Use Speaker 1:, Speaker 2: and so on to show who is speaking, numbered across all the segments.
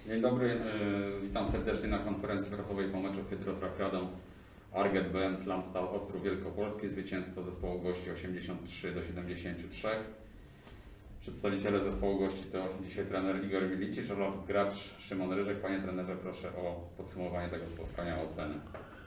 Speaker 1: Dzień dobry, witam serdecznie na konferencji prasowej po meczu Hydro-Track Radom Arget BM Slamstal Ostrów Wielkopolski. Zwycięstwo zespołu gości 83-73. Przedstawiciele zespołu gości to dzisiaj trener Igor Milici, lub gracz Szymon Ryżek. Panie trenerze, proszę o podsumowanie tego spotkania, o ocenę.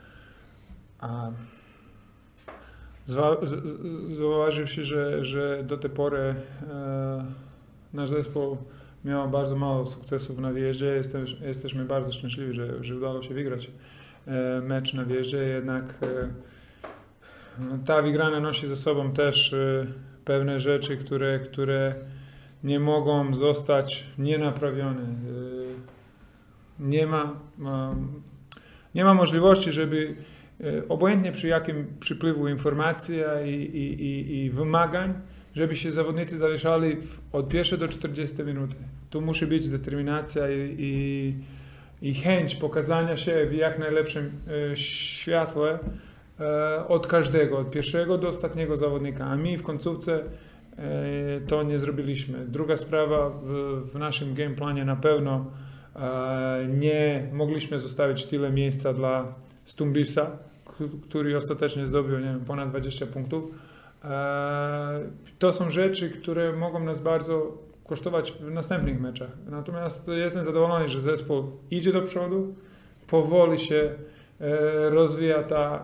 Speaker 2: Zauważywszy, że do tej pory nasz zespół miał bardzo mało sukcesów na wyjeździe. Jesteśmy bardzo szczęśliwi, że udało się wygrać mecz na wyjeździe. Jednak ta wygrana nosi ze sobą też pewne rzeczy, które nie mogą zostać nienaprawione. Nie ma możliwości, żeby obojętnie przy jakim przypływu informacji i wymagań, żeby się zawodnicy zawieszali od pierwszej do 40 minut. Tu musi być determinacja i chęć pokazania się w jak najlepszym świetle od każdego, od pierwszego do ostatniego zawodnika. A my w końcówce to nie zrobiliśmy. Druga sprawa, w naszym gameplanie na pewno nie mogliśmy zostawić tyle miejsca dla Stumbisa, który ostatecznie zdobył ponad 20 punktów. To są rzeczy, które mogą nas bardzo kosztować w następnych meczach. Natomiast jestem zadowolony, że zespół idzie do przodu, powoli się rozwija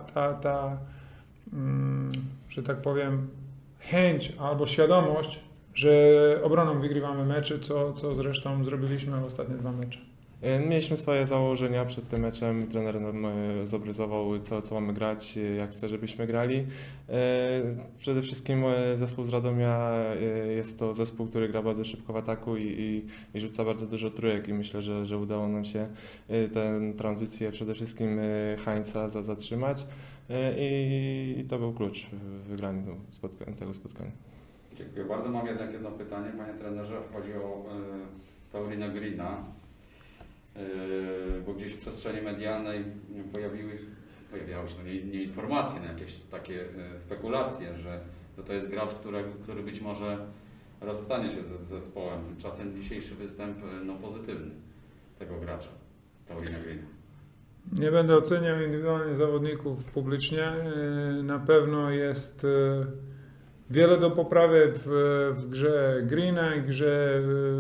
Speaker 2: że tak powiem, chęć albo świadomość, że obroną wygrywamy mecze, co zresztą zrobiliśmy w ostatnie 2 mecze.
Speaker 3: Mieliśmy swoje założenia przed tym meczem, trener nam zobryzował co mamy grać, jak chce, żebyśmy grali. Przede wszystkim zespół z Radomia jest to zespół, który gra bardzo szybko w ataku i rzuca bardzo dużo trójek i myślę, że udało nam się tę tranzycję przede wszystkim Heinza zatrzymać i to był klucz w wygraniu tego spotkania.
Speaker 1: Dziękuję bardzo. Mam jednak jedno pytanie, panie trenerze. Chodzi o Taurina Greena. Bo gdzieś w przestrzeni medialnej pojawiały się nie informacje, no jakieś takie spekulacje, że to jest gracz, który być może rozstanie się z zespołem. Tymczasem dzisiejszy występ pozytywny tego gracza, Taurina Greena.
Speaker 2: Nie będę oceniał indywidualnie zawodników publicznie. Na pewno jest wiele do poprawy w grze Greena i grze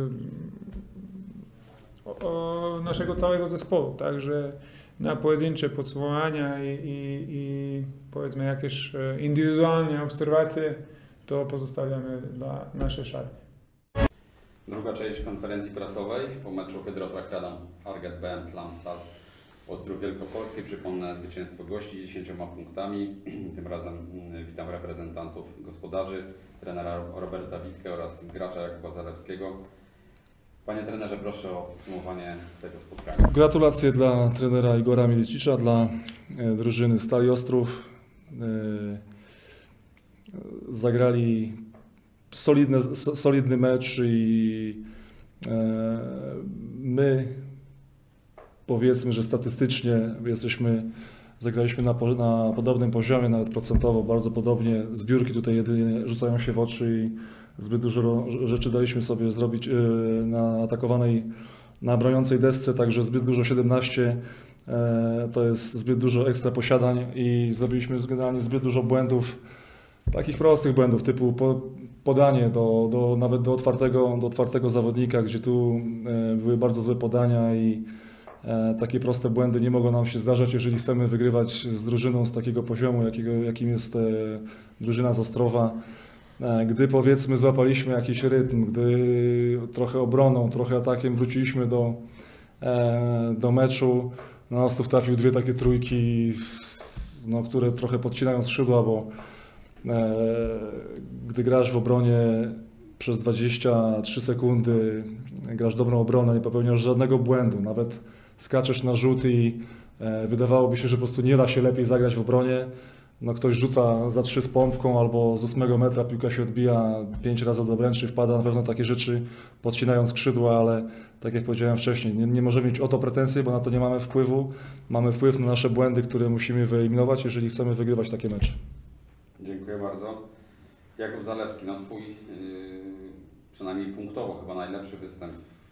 Speaker 2: naszego całego zespołu, także na pojedyncze podsumowania i powiedzmy jakieś indywidualne obserwacje to pozostawiamy dla naszej szatni.
Speaker 1: Druga część konferencji prasowej po meczu Hydro-Track Radom Arget BM Slamstal Ostrów Wielkopolski. Przypomnę zwycięstwo gości 10 punktami. Tym razem witam reprezentantów gospodarzy, trenera Roberta Witkę oraz gracza Jakuba Zalewskiego. Panie trenerze, proszę o podsumowanie tego spotkania.
Speaker 4: Gratulacje dla trenera Igora Milicicza, dla drużyny Stali Ostrów. Zagrali solidny mecz i my, powiedzmy, że statystycznie zagraliśmy na podobnym poziomie, nawet procentowo, bardzo podobnie. Zbiórki tutaj jedynie rzucają się w oczy i zbyt dużo rzeczy daliśmy sobie zrobić na broniącej desce, także zbyt dużo 17, to jest zbyt dużo ekstra posiadań i zrobiliśmy generalnie zbyt dużo błędów, takich prostych błędów typu podanie nawet do otwartego zawodnika, gdzie tu były bardzo złe podania i takie proste błędy nie mogą nam się zdarzać, jeżeli chcemy wygrywać z drużyną z takiego poziomu, jakim jest drużyna z Ostrowa. Gdy powiedzmy złapaliśmy jakiś rytm, gdy trochę obroną, trochę atakiem wróciliśmy do meczu, Ostrów trafił 2 takie trójki, które trochę podcinają skrzydła, bo gdy grasz w obronie przez 23 sekundy, grasz dobrą obronę, nie popełniasz żadnego błędu, nawet skaczesz na rzut i wydawałoby się, że po prostu nie da się lepiej zagrać w obronie. Ktoś rzuca za 3 z pompką albo z 8 metra, piłka się odbija 5 razy do obręczy, wpada, na pewno takie rzeczy podcinają skrzydła, ale tak jak powiedziałem wcześniej, nie możemy mieć o to pretensje, bo na to nie mamy wpływu. Mamy wpływ na nasze błędy, które musimy wyeliminować, jeżeli chcemy wygrywać takie mecze.
Speaker 1: Dziękuję bardzo. Jakub Zalewski, twój przynajmniej punktowo chyba najlepszy występ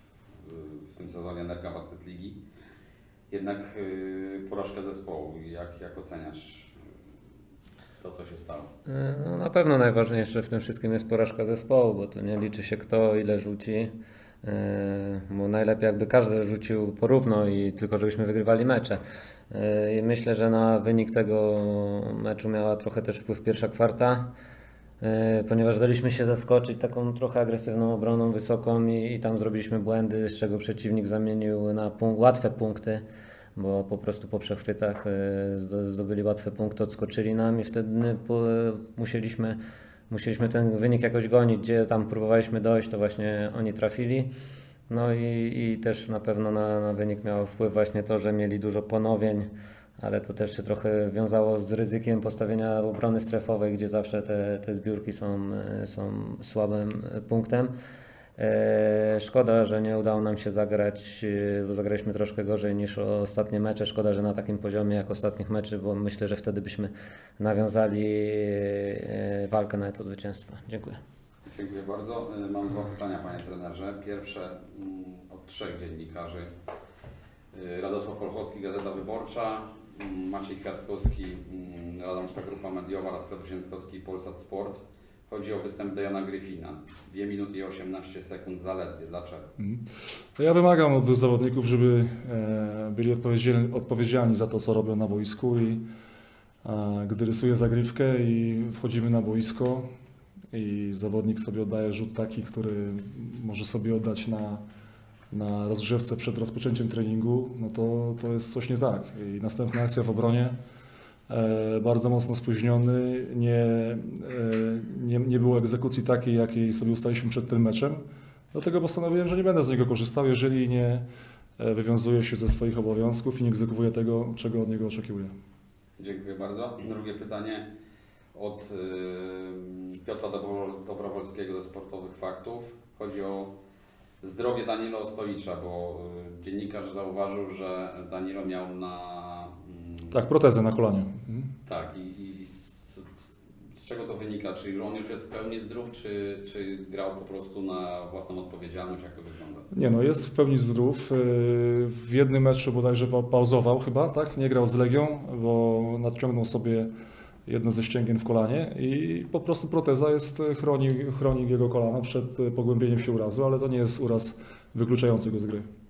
Speaker 1: w tym sezonie Energa Basket Ligi. Jednak porażka zespołu. Jak oceniasz to, co się stało?
Speaker 5: No, na pewno najważniejsze w tym wszystkim jest porażka zespołu, bo tu nie liczy się kto ile rzuci. Bo najlepiej jakby każdy rzucił porówno i tylko żebyśmy wygrywali mecze. I myślę, że na wynik tego meczu miała trochę też wpływ pierwsza kwarta, ponieważ daliśmy się zaskoczyć taką trochę agresywną obroną wysoką i tam zrobiliśmy błędy, z czego przeciwnik zamienił na łatwe punkty, bo po prostu po przechwytach zdobyli łatwe punkty, odskoczyli nam i wtedy musieliśmy ten wynik jakoś gonić, gdzie tam próbowaliśmy dojść, to właśnie oni trafili. No i też na pewno na wynik miało wpływ właśnie to, że mieli dużo ponowień, ale to też się trochę wiązało z ryzykiem postawienia obrony strefowej, gdzie zawsze te zbiórki są słabym punktem. Szkoda, że nie udało nam się zagrać, bo zagraliśmy troszkę gorzej niż ostatnie mecze. Szkoda, że na takim poziomie jak ostatnich meczy, bo myślę, że wtedy byśmy nawiązali walkę na to zwycięstwo. Dziękuję.
Speaker 1: Dziękuję bardzo. Mam dwa pytania, panie trenerze. Pierwsze od trzech dziennikarzy. Radosław Olchowski, Gazeta Wyborcza, Maciej Kwiatkowski, Radomska Grupa Mediowa oraz Piotr Ziętkowski, Polsat Sport. Chodzi o występ Dejana Gryfina. 2 minuty i 18 sekund zaledwie. Dlaczego?
Speaker 4: To ja wymagam od zawodników, żeby byli odpowiedzialni za to, co robią na boisku i gdy rysuję zagrywkę i wchodzimy na boisko i zawodnik sobie oddaje rzut taki, który może sobie oddać na rozgrzewce przed rozpoczęciem treningu, no to jest coś nie tak. I następna akcja w obronie, bardzo mocno spóźniony, nie było egzekucji takiej, jakiej sobie ustaliliśmy przed tym meczem. Dlatego postanowiłem, że nie będę z niego korzystał, jeżeli nie wywiązuje się ze swoich obowiązków i nie egzekwuje tego, czego od niego oczekuję.
Speaker 1: Dziękuję bardzo. Drugie pytanie od Piotra Dobrowolskiego ze Sportowych Faktów. Chodzi o zdrowie Danilo Ostolicza, bo dziennikarz zauważył, że Danilo miał
Speaker 4: Tak, protezę na kolanie.
Speaker 1: Tak, i z czego to wynika? Czy on już jest w pełni zdrów, czy grał po prostu na własną odpowiedzialność? Jak to wygląda?
Speaker 4: Nie no, jest w pełni zdrów. W jednym meczu bodajże pauzował chyba, tak? Nie grał z Legią, bo nadciągnął sobie jedno ze ścięgien w kolanie i po prostu proteza chroni jego kolano przed pogłębieniem się urazu, ale to nie jest uraz wykluczający go z gry.